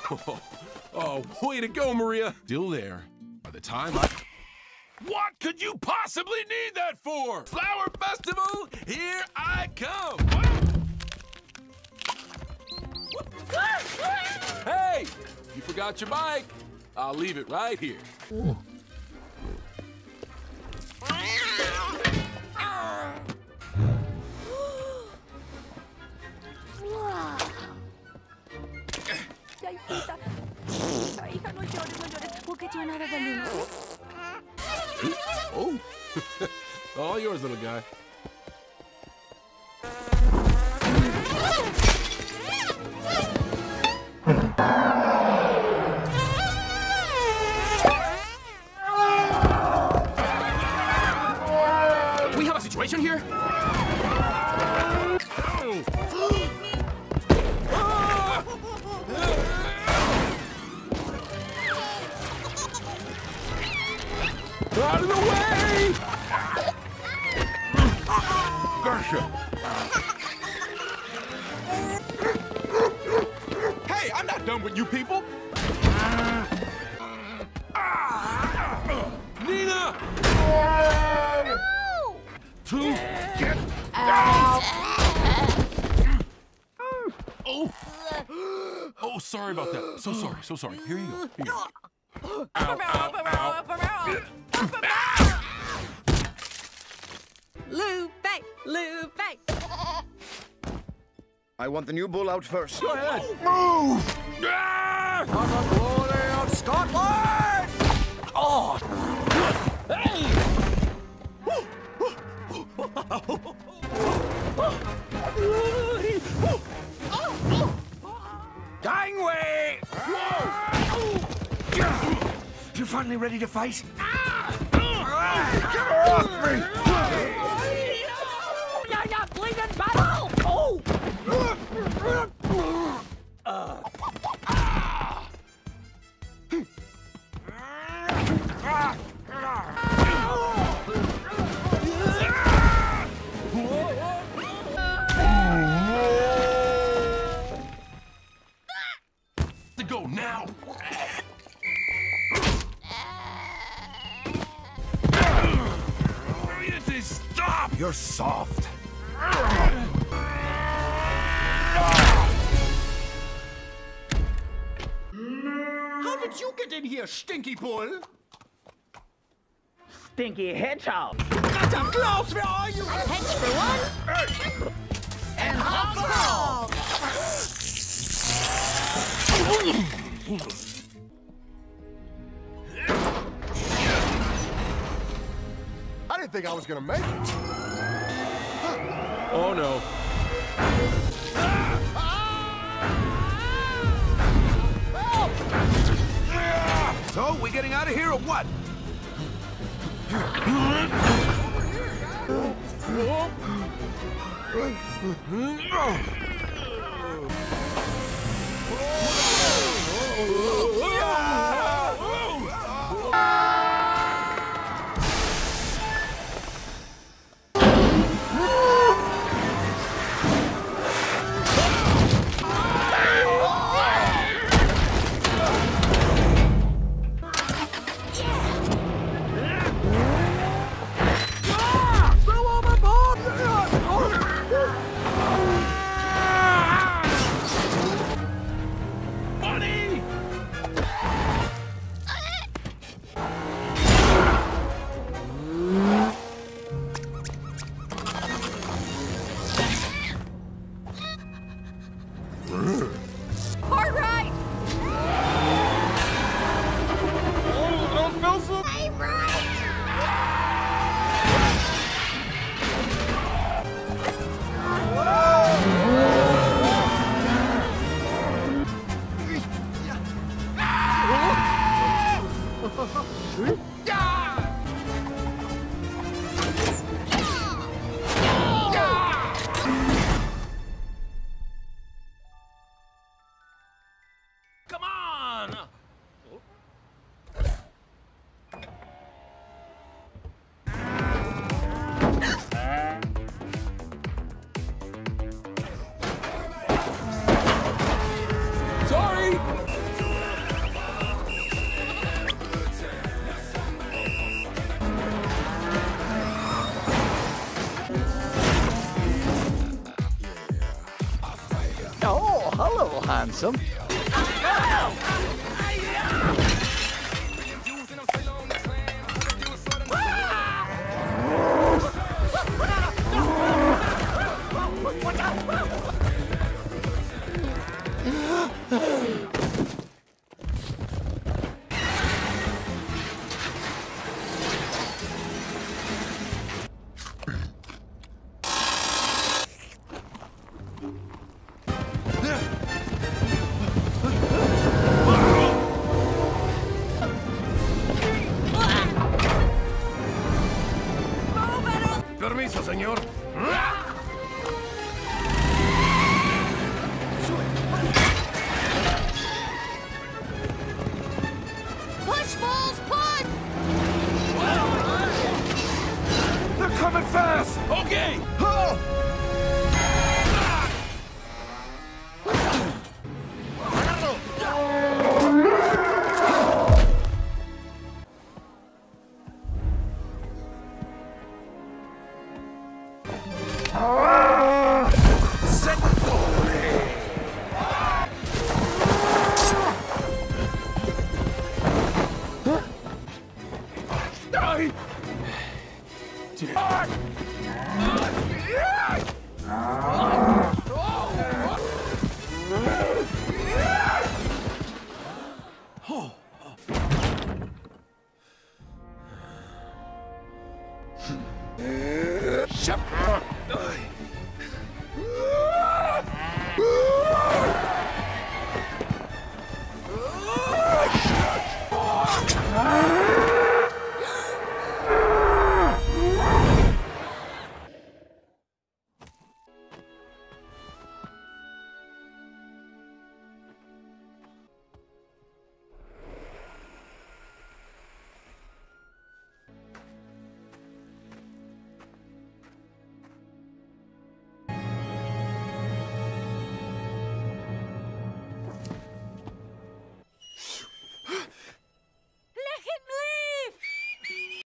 Oh, way to go, Maria. Still there. By the time I... What could you possibly need that for? Flower Festival, here I come. Hey, you forgot your bike. I'll leave it right here. Ooh. Hija, no llores, no llores. Porque yo nada de luna. Oh, all yours, little guy. We have a situation here? Out of the way! Gotcha! Hey, I'm not done with you people! Nina! No! Two, get out! Oh! Oh, sorry about that. So sorry, so sorry. Here you go. Here you go. Ow, ow, ow. Lupe! Lupe! I want the new bull out first. Go ahead. Move! For the glory of Scotland! Oh! Hey! Gangway! You finally ready to fight? Get off me! You're not bleeding, battle! Oh! To go now! Stop! You're soft. How did you get in here, Stinky Bull? Stinky Hedgehog. Santa Claus, where are you? Hedge for one, And hot for all! I didn't think I was gonna make it. Oh no. So, we getting out of here or what? hello, handsome. Watch out!